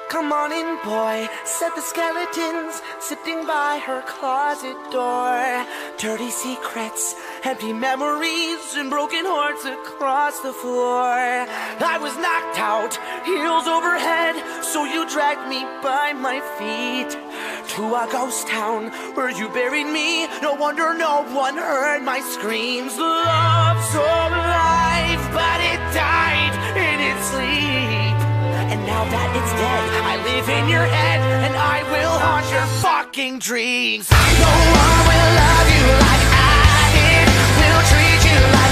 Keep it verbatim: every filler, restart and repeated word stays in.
Come on in, boy, said the skeletons sitting by her closet door. Dirty secrets, empty memories, and broken hearts across the floor. I was knocked out, heels overhead, so you dragged me by my feet to a ghost town where you buried me. No wonder no one heard my screams. Love's so alive, but it died in its sleep. And now that it's dead, I live in your head, and I will haunt your fucking dreams. No one will love you like I did, will treat you like